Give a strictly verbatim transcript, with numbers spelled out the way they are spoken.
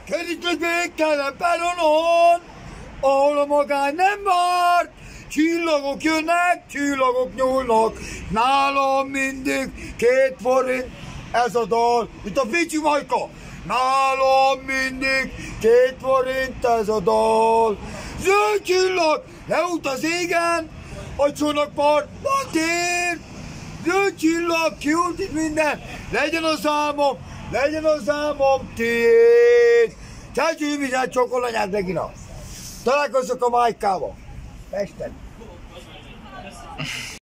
Kerítés végtelen peronon, ahol a magány nem várt. Csillagok jönnek, csillagok nyúlnak, nálam mindig két forint ez a dal, mint a Pécsi Majka. Nálam mindig két forint ez a dal. Zöld csillag, leút az égen, a csónakpartban tér. Zöld csillag, kiút itt minden, legyen az álmom, legyen az álmom tiéd. Csácsú, vizsgát, csokolanyát, Regina. Találkozzak a Majkával. Pesten.